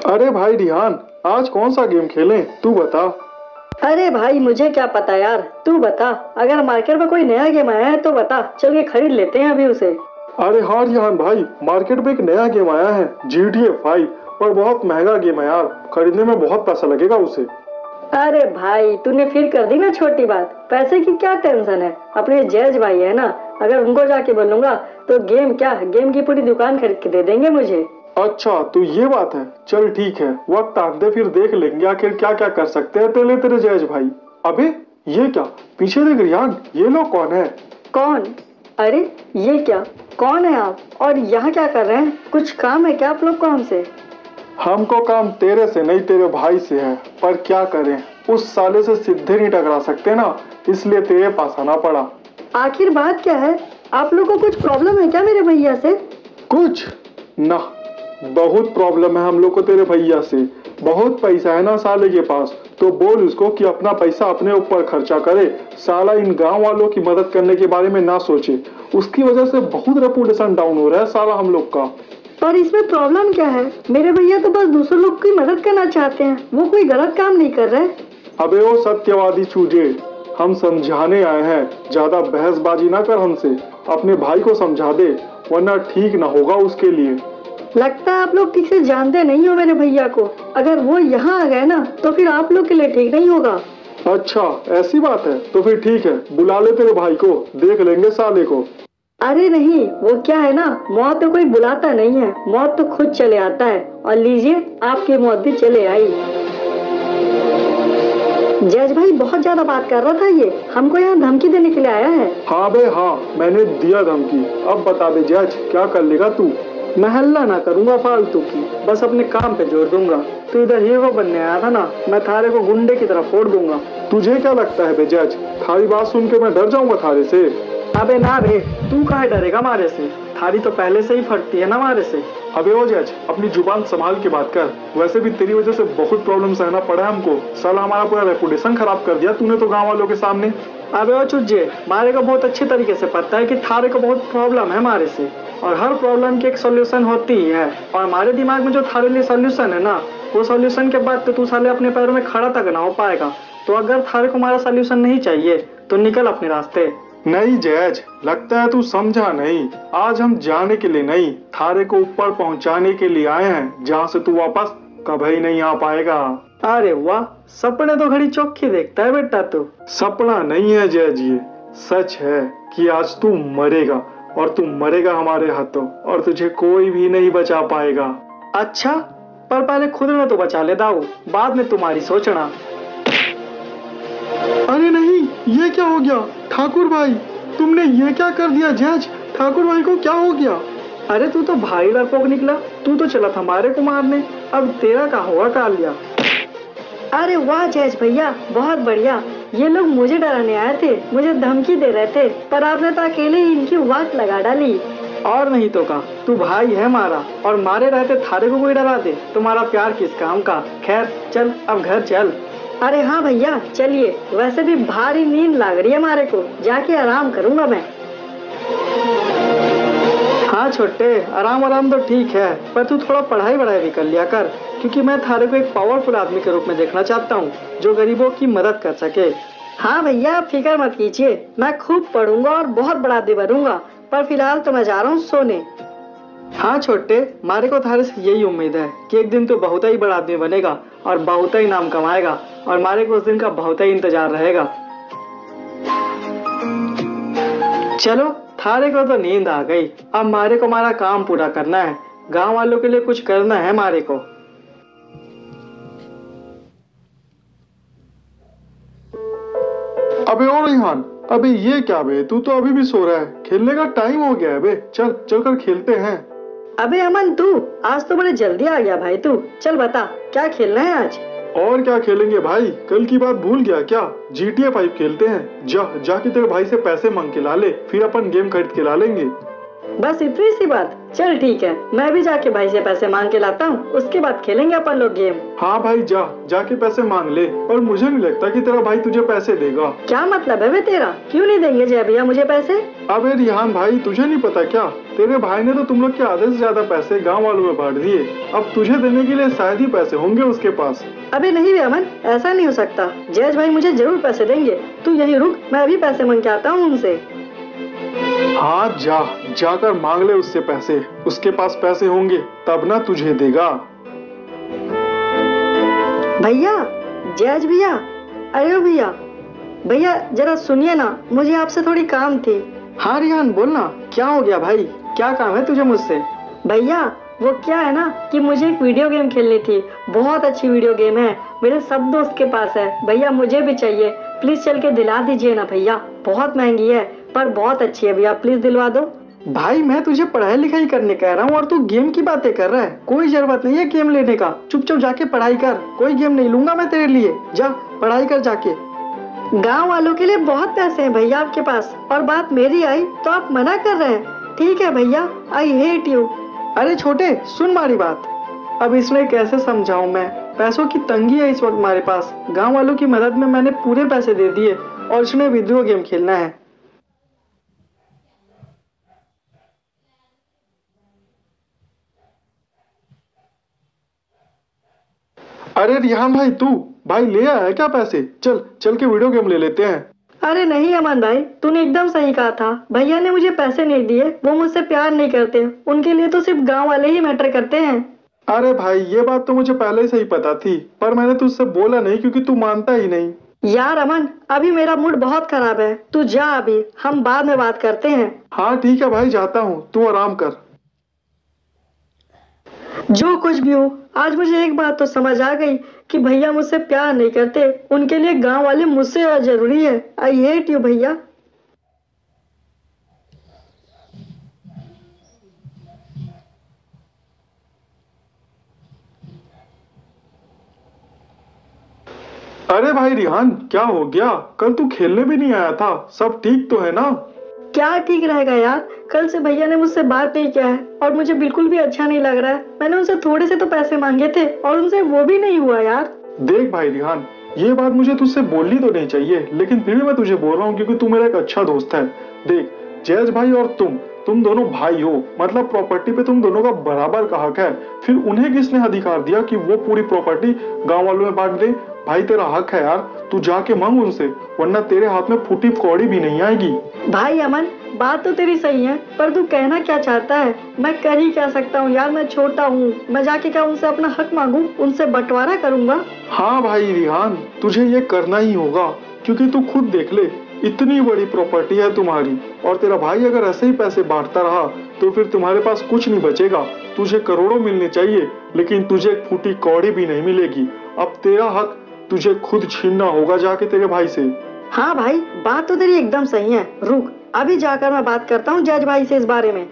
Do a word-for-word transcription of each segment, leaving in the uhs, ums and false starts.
अरे भाई रिहान, आज कौन सा गेम खेलें तू बता। अरे भाई मुझे क्या पता यार, तू बता। अगर मार्केट में कोई नया गेम आया है तो बता, चल के खरीद लेते हैं अभी उसे। अरे हाँ रिहान भाई, मार्केट में एक नया गेम आया है जी टी ए फाइव, और बहुत महंगा गेम है यार, खरीदने में बहुत पैसा लगेगा उसे। अरे भाई तूने फिर कर दी ना छोटी बात। पैसे की क्या टेंशन है, अपने जैज भाई है ना, अगर उनको जाके बोलूंगा तो गेम क्या गेम की पूरी दुकान खरीद के दे देंगे मुझे। अच्छा तो ये बात है, चल ठीक है, वक्त आते फिर देख लेंगे आखिर क्या क्या कर सकते हैं तेरे तेरे जैज भाई। अबे ये क्या, पीछे देख रिहान, ये लोग कौन है? कौन? अरे ये क्या, कौन है आप और यहाँ क्या कर रहे हैं? कुछ काम है क्या आप लोग को हमसे? हमको काम तेरे से नहीं तेरे भाई से है, पर क्या करें, उस साले से सीधे नहीं टकरा सकते ना, इसलिए तेरे पास आना पड़ा। आखिर बात क्या है? आप लोग को कुछ प्रॉब्लम है क्या मेरे भैया से? कुछ ना, बहुत प्रॉब्लम है हम लोग को तेरे भैया से। बहुत पैसा है ना साले के पास, तो बोल उसको कि अपना पैसा अपने ऊपर खर्चा करे, साला इन गांव वालों की मदद करने के बारे में ना सोचे। उसकी वजह से बहुत रेपुटेशन डाउन हो रहा है साला हम लोग का। पर इसमें प्रॉब्लम क्या है? मेरे भैया तो बस दूसरे लोग की मदद करना चाहते हैं, वो कोई गलत काम नहीं कर रहे। अबे वो सत्यवादी चूजे, हम समझाने आए हैं, ज्यादा बहसबाजी ना कर हमसे, अपने भाई को समझा दे वरना ठीक ना होगा उसके लिए। लगता है आप लोग ठीक से जानते नहीं हो मेरे भैया को, अगर वो यहाँ आ गए ना तो फिर आप लोग के लिए ठीक नहीं होगा। अच्छा ऐसी बात है, तो फिर ठीक है, बुला ले तेरे भाई को, देख लेंगे साले को। अरे नहीं, वो क्या है ना, मौत तो कोई बुलाता नहीं है, मौत तो खुद चले आता है। और लीजिए आपकी मौत भी चले आई। जज भाई बहुत ज्यादा बात कर रहा था, ये हमको यहाँ धमकी देने के लिए आया है। हाँ बे हाँ, मैंने दिया धमकी। अब बता दे जज, क्या कर लेगा तू? मैं हल्ला ना करूंगा फालतू की, बस अपने काम पे जोर दूंगा। तू इधर हीरो बनने आया था ना, मैं थारे को गुंडे की तरफ फोड़ दूंगा। तुझे क्या लगता है बे जज, थारी बात सुन के मैं डर जाऊंगा थारे से? अबे ना रे, तू काहे डरेगा मारे से, थारी तो पहले से ही फटती है ना मारे से। अबे ओ जज, अपनी जुबान संभाल के बात कर, वैसे भी तेरी वजह से बहुत प्रॉब्लम सहना पड़ा है हमको, साला हमारा पूरा रेपुटेशन खराब कर दिया तूने तो गाँव वालों के सामने। अबे ओ चुज्जे, मारे को बहुत अच्छे तरीके से पता है कि थारे को बहुत प्रॉब्लम है मारे से, और हर प्रॉब्लम की एक सॉल्यूशन होती ही है, और हमारे दिमाग में जो थारे लिए सॉल्यूशन है ना, वो सॉल्यूशन के बाद तो तू साले अपने पैरों में खड़ा तक ना हो पाएगा। तो अगर थारे को हमारा सॉल्यूशन नहीं चाहिए तो निकल अपने रास्ते। नहीं जज, लगता है तू समझा नहीं, आज हम जाने के लिए नहीं, थारे को ऊपर पहुंचाने के लिए आए हैं, जहाँ से तू वापस कभी नहीं आ पाएगा। अरे वाह, सपने तो घड़ी चौखी देखता है बेटा तू। सपना नहीं है जज, ये सच है कि आज तू मरेगा, और तू मरेगा हमारे हाथों, और तुझे कोई भी नहीं बचा पाएगा। अच्छा, पर पहले खुद ने तो बचा ले दाऊ, बाद में तुम्हारी सोचना। अरे नहीं, ये क्या हो गया ठाकुर भाई, तुमने ये क्या कर दिया जज? ठाकुर भाई को क्या हो गया? अरे तू तो भारी डरपोक निकला, तू तो चला था हमारे को मारने, अब तेरा का हुआ कालिया। अरे वाह जज भैया, बहुत बढ़िया। ये लोग मुझे डराने आए थे, मुझे धमकी दे रहे थे, पर आपने तो अकेले ही इनकी वाट लगा डाली। और नहीं तो का, तू भाई है मारा, और मारे रहते थारे को कोई डरा दे, तुम्हारा प्यार किस काम का। खैर चल अब घर चल। अरे हाँ भैया चलिए, वैसे भी भारी नींद लग रही है हमारे को, जाके आराम करूंगा मैं। हाँ छोटे, आराम आराम तो ठीक है, पर तू थोड़ा पढ़ाई वढ़ाई भी कर लिया कर, क्योंकि मैं थारे को एक पावरफुल आदमी के रूप में देखना चाहता हूँ, जो गरीबों की मदद कर सके। हाँ भैया आप फिक्र मत कीजिए, मैं खूब पढ़ूंगा और बहुत बड़ा आदमी बनूंगा, पर फिलहाल तो मैं जा रहा हूँ सोने। हाँ छोटे, मारे को थारे से यही उम्मीद है कि एक दिन तो बहुत ही बड़ा आदमी बनेगा और बहुत ही नाम कमाएगा, और मारे को उस दिन का बहुत ही इंतजार रहेगा। चलो थारे को तो नींद आ गई, अब मारे को हमारा काम पूरा करना है, गांव वालों के लिए कुछ करना है मारे को। अबे ओ रिहान, अबे ये क्या बे, तू तो अभी भी सो रहा है, खेलने का टाइम हो गया है बे, चल चल कर खेलते हैं। अबे अमन तू आज तो बड़े जल्दी आ गया भाई, तू चल बता क्या खेलना है आज? और क्या खेलेंगे भाई, कल की बात भूल गया क्या? जी टी ए फाइव खेलते हैं, जा जाके तेरे भाई से पैसे मांग के ला ले, फिर अपन गेम खरीद के ला लेंगे। बस इतनी सी बात। चल ठीक है, मैं भी जाके भाई से पैसे मांग के लाता हूँ, उसके बाद खेलेंगे अपन लोग गेम। हाँ भाई जा, जाके पैसे मांग ले, पर मुझे नहीं लगता कि तेरा भाई तुझे पैसे देगा। क्या मतलब है बे तेरा? क्यों नहीं देंगे जय भैया मुझे पैसे? अबे रिहान भाई, तुझे नहीं पता क्या, तेरे भाई ने तो तुम लोग के आधे से ज्यादा पैसे गाँव वालों में बांट दिए। अब तुझे देने के लिए शायद ही पैसे होंगे उसके पास। अबे नहीं बे अमन, ऐसा नहीं हो सकता। जयेश भाई मुझे जरूर पैसे देंगे, तू यहीं रुक, मैं अभी पैसे मांग के आता हूँ उनसे। हाँ जा, जाकर मांग ले उससे पैसे, उसके पास पैसे होंगे तब ना तुझे देगा। भैया, जयेश भैया, अरे भैया, भैया जरा सुनिए ना, मुझे आपसे थोड़ी काम थी। हाँ रिहान बोलना, क्या हो गया भाई, क्या काम है तुझे मुझसे? भैया वो क्या है ना कि मुझे एक वीडियो गेम खेलनी थी, बहुत अच्छी वीडियो गेम है, मेरे सब दोस्त के पास है भैया, मुझे भी चाहिए, प्लीज चल के दिला दीजिए ना भैया। बहुत महंगी है पर बहुत अच्छी है भैया, प्लीज दिलवा दो। भाई मैं तुझे पढ़ाई लिखाई करने कह रहा हूँ और तू गेम की बातें कर रहा है। कोई जरूरत नहीं है गेम लेने का, चुपचाप जाके पढ़ाई कर, कोई गेम नहीं लूंगा मैं तेरे लिए, जा पढ़ाई कर जाके। गाँव वालों के लिए बहुत पैसे हैं भैया आपके पास, और बात मेरी आई तो आप मना कर रहे हैं। ठीक है भैया, आई हेट यू। अरे छोटे सुन हमारी बात, अब इसमें कैसे समझाऊं मैं, पैसों की तंगी है इस वक्त हमारे पास, गांव वालों की मदद में मैंने पूरे पैसे दे दिए और इसमें वीडियो गेम खेलना है। अरे रिहान भाई, तू भाई ले आया है क्या पैसे? चल चल के वीडियो गेम ले लेते हैं। अरे नहीं अमन भाई, तूने एकदम सही कहा था, भैया ने मुझे पैसे नहीं दिए, वो मुझसे प्यार नहीं करते, उनके लिए तो सिर्फ गांव वाले ही मैटर करते हैं। अरे भाई ये बात तो मुझे पहले से ही पता थी, पर मैंने तुझसे बोला नहीं क्योंकि तू मानता ही नहीं। यार अमन, अभी मेरा मूड बहुत खराब है, तू जा अभी, हम बाद में बात करते हैं। हाँ ठीक है भाई, जाता हूँ, तू आराम कर। जो कुछ भी हो, आज मुझे एक बात तो समझ आ गई कि भैया मुझसे प्यार नहीं करते, उनके लिए गांव वाले मुझसे ज्यादा जरूरी है। आई हेट यू भैया। अरे भाई रिहान, क्या हो गया? कल तू खेलने भी नहीं आया था, सब ठीक तो है ना? क्या ठीक रहेगा यार, कल से भैया ने मुझसे बात नहीं किया है और मुझे बिल्कुल भी अच्छा नहीं लग रहा है। मैंने उनसे थोड़े से तो पैसे मांगे थे और उनसे वो भी नहीं हुआ यार। देख भाई रिहान, ये बात मुझे तुझसे बोलनी तो नहीं चाहिए, लेकिन फिर भी मैं तुझे बोल रहा हूँ क्योंकि तू मेरा एक अच्छा दोस्त है। देख जयेश भाई और तुम तुम दोनों भाई हो, मतलब प्रॉपर्टी पे तुम दोनों का बराबर का हक है। फिर उन्हें किसने अधिकार दिया कि वो पूरी प्रॉपर्टी गांव वालों में बांट दे? भाई तेरा हक है यार, तू जाके मांग उनसे, वरना तेरे हाथ में फूटी कौड़ी भी नहीं आएगी। भाई अमन, बात तो तेरी सही है, पर तू कहना क्या चाहता है? मैं कर ही क्या सकता हूँ यार, मैं छोटा हूँ, मैं जाके क्या उनसे अपना हक मांगू, उनसे बंटवारा करूंगा? हाँ भाई रिहान, तुझे ये करना ही होगा, क्योंकि तू खुद देख ले, इतनी बड़ी प्रॉपर्टी है तुम्हारी, और तेरा भाई अगर ऐसे ही पैसे बांटता रहा तो फिर तुम्हारे पास कुछ नहीं बचेगा। तुझे करोड़ों मिलने चाहिए, लेकिन तुझे एक फूटी कौड़ी भी नहीं मिलेगी। अब तेरा हक तुझे खुद छीनना होगा जाके तेरे भाई से। हाँ भाई, बात तो तेरी एकदम सही है, रुक अभी जाकर मैं बात करता हूँ जज भाई से इस बारे में।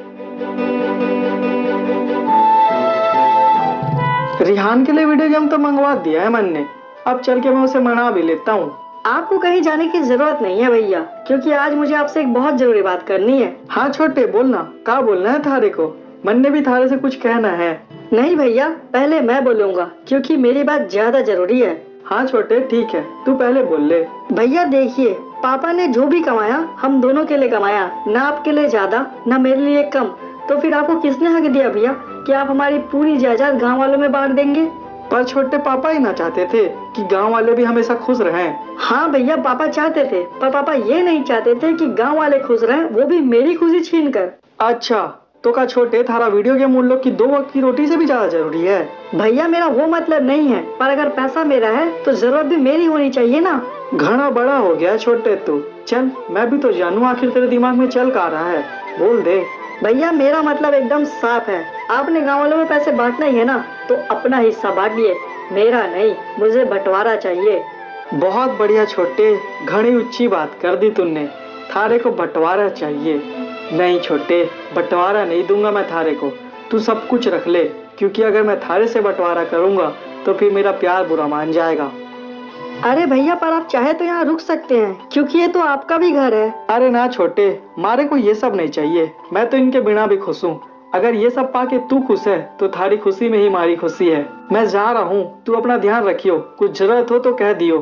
रिहान के लिए वीडियो गेम तो मंगवा दिया है मन ने, अब चल के मैं उसे मना भी लेता हूँ। आपको कहीं जाने की जरूरत नहीं है भैया, क्योंकि आज मुझे आपसे एक बहुत जरूरी बात करनी है। हाँ छोटे बोलना, क्या बोलना है थारे को? मन ने भी थारे से कुछ कहना है। नहीं भैया, पहले मैं बोलूँगा क्योंकि मेरी बात ज्यादा जरूरी है। हाँ छोटे ठीक है, तू पहले बोल ले। भैया देखिए, पापा ने जो भी कमाया हम दोनों के लिए कमाया, ना आपके लिए ज्यादा ना मेरे लिए कम, तो फिर आपको किसने हक दिया भैया कि आप हमारी पूरी जायदाद गांव वालों में बांट देंगे? पर छोटे पापा ही ना चाहते थे कि गांव वाले भी हमेशा खुश रहें। हाँ भैया, पापा चाहते थे, पर पापा ये नहीं चाहते थे कि गांव वाले खुश रहें, वो भी मेरी खुशी छीन कर। अच्छा तो का छोटे, थारा वीडियो गेम उन लोग की दो वक्त की रोटी से भी ज्यादा जरूरी है? भैया मेरा वो मतलब नहीं है, पर अगर पैसा मेरा है तो जरूरत भी मेरी होनी चाहिए ना। घना बड़ा हो गया छोटे तू, चल मैं भी तो जानूं आखिर तेरे दिमाग में चल का रहा है, बोल दे। भैया मेरा मतलब एकदम साफ है, आपने गाँव वालों में पैसे बांटना ही है ना, तो अपना हिस्सा बांटिए, मेरा नहीं, मुझे बंटवारा चाहिए। बहुत बढ़िया छोटे, घनी ऊंची बात कर दी तुमने, थारे को बंटवारा चाहिए। नहीं छोटे, बंटवारा नहीं दूंगा मैं थारे को, तू सब कुछ रख ले, क्योंकि अगर मैं थारे से बंटवारा करूंगा तो फिर मेरा प्यार बुरा मान जाएगा। अरे भैया पर आप चाहे तो यहाँ रुक सकते हैं क्योंकि ये तो आपका भी घर है। अरे ना छोटे, मारे को ये सब नहीं चाहिए, मैं तो इनके बिना भी खुश हूँ। अगर ये सब पाके तू खुश है तो थारी खुशी में ही हमारी खुशी है। मैं जा रहा हूँ, तू अपना ध्यान रखियो, कुछ जरूरत हो तो कह दियो।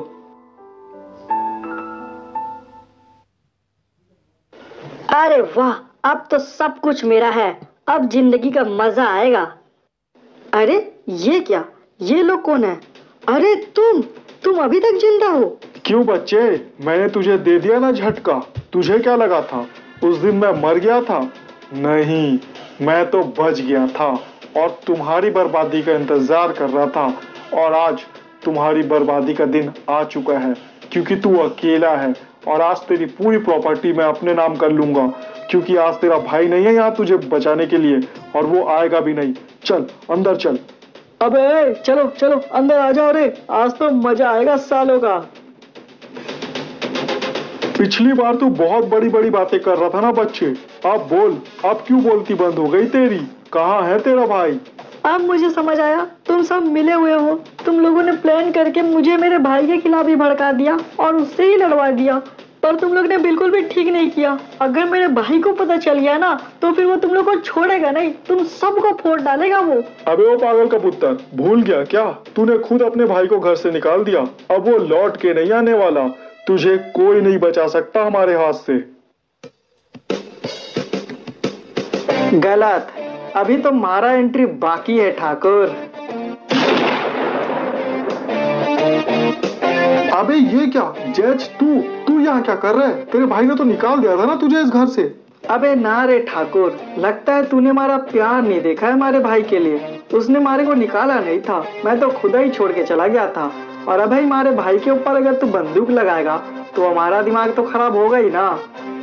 अरे वाह, अब तो सब कुछ मेरा है, अब जिंदगी का मजा आएगा। अरे ये क्या, ये लोग कौन है? अरे तुम तुम अभी तक जिंदा हो? क्यों बच्चे, मैंने तुझे दे दिया ना झटका। तुझे क्या लगा था उस दिन मैं मर गया था? नहीं, मैं तो बच गया था और तुम्हारी बर्बादी का इंतजार कर रहा था। और आज तुम्हारी बर्बादी का दिन आ चुका है क्योंकि तू अकेला है। और आज तेरी पूरी प्रॉपर्टी मैं अपने नाम कर लूंगा क्योंकि आज तेरा भाई नहीं है यहाँ तुझे बचाने के लिए, और वो आएगा भी नहीं। चल अंदर चल। अबे चलो चलो अंदर आ जाओ रे, आज तो मजा आएगा सालों का। पिछली बार तू बहुत बड़ी बड़ी बातें कर रहा था ना बच्चे, अब बोल, अब क्यों बोलती बंद हो गई तेरी? कहाँ है तेरा भाई? अब मुझे समझ आया, तुम सब मिले हुए हो। तुम लोगों ने प्लान करके मुझे मेरे भाई के खिलाफ ही भड़का दिया और उससे ही लड़वा दिया, पर तुम लोग ने बिल्कुल भी ठीक नहीं किया। अगर मेरे भाई को पता चल गया ना तो फिर वो तुम लोग को छोड़ेगा नहीं, तुम सबको फोड़ डालेगा वो। अबे वो पागल का पुत्र, भूल गया क्या? तूने खुद अपने भाई को घर से निकाल दिया, अब वो लौट के नहीं आने वाला। तुझे कोई नहीं बचा सकता हमारे हाथ से। गलत, अभी तो हमारा एंट्री बाकी है ठाकुर। अबे ये क्या जज, तू तू यहाँ क्या कर रहा है? तेरे भाई ने तो निकाल दिया था ना तुझे इस घर से। अबे ना रे ठाकुर, लगता है तूने हमारा प्यार नहीं देखा है हमारे भाई के लिए। उसने हमारे को निकाला नहीं था, मैं तो खुदा ही छोड़ के चला गया था। और अब हमारे भाई के ऊपर अगर तू बंदूक लगाएगा तो हमारा दिमाग तो खराब होगा ही ना।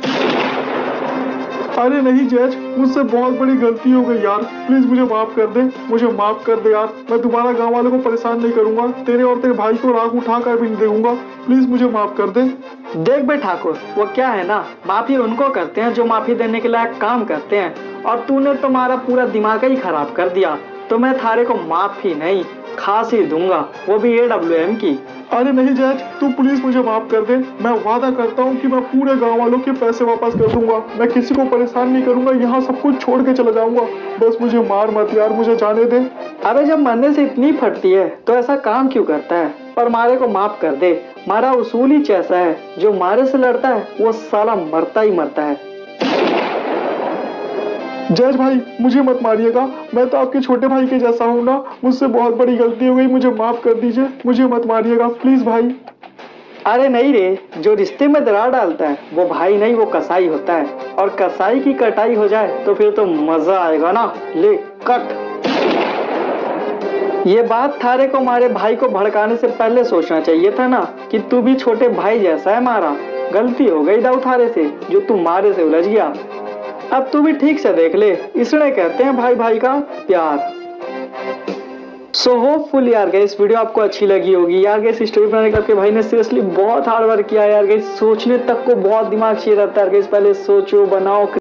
अरे नहीं जज, मुझसे बहुत बड़ी गलती हो गई यार, प्लीज मुझे माफ कर दे, मुझे माफ कर दे यार। मैं दोबारा गांव वालों को परेशान नहीं करूंगा, तेरे और तेरे भाई को राख उठा कर भी नहीं दूंगा। प्लीज मुझे माफ कर दे। देख बे ठाकुर, वो क्या है ना, माफी उनको करते हैं जो माफी देने के लायक काम करते हैं, और तूने तुम्हारा पूरा दिमाग ही खराब कर दिया, तो मैं थारे को माफी नहीं खास ही दूंगा, वो भी ए डब्ल्यू एम की। अरे नहीं जज, तू प्लीज मुझे माफ कर दे। मैं वादा करता हूँ कि मैं पूरे गांव वालों के पैसे वापस कर दूंगा, मैं किसी को परेशान नहीं करूंगा, यहाँ सब कुछ छोड़ के चला जाऊंगा। बस मुझे मार मत यार, मुझे जाने दे। अबे जब मरने से इतनी फटती है तो ऐसा काम क्यों करता है? पर मारे को माफ कर दे, मारा उसूल ही ऐसा है, जो मारे से लड़ता है वो साला मरता ही मरता है। जज भाई मुझे मत मारिएगा, मैं तो आपके छोटे भाई के जैसा हूँ ना, मुझसे बहुत बड़ी गलती हो गई, मुझे माफ कर दीजिए, मुझे मत मारिएगा प्लीज भाई। अरे नहीं रे, जो रिश्ते में दरार डालता है वो भाई नहीं, वो कसाई होता है, और कसाई की कटाई हो जाए तो फिर तो मजा आएगा ना। ले कट। ये बात थारे को हमारे भाई को भड़काने से पहले सोचना चाहिए था ना कि तू भी छोटे भाई जैसा है हमारा। गलती हो गई दाऊ थारे से, जो तू मारे से उलझ गया। अब तू भी ठीक से देख ले, इसलिए कहते हैं भाई भाई का प्यार। सो होपफुल यार गाइस वीडियो आपको अच्छी लगी होगी। यार गाइस स्टोरी बनाने का आपके भाई ने सीरियसली बहुत हार्ड वर्क किया यार गाइस, सोचने तक को बहुत दिमाग चाहिए रहता है गाइस, पहले सोचो बनाओ।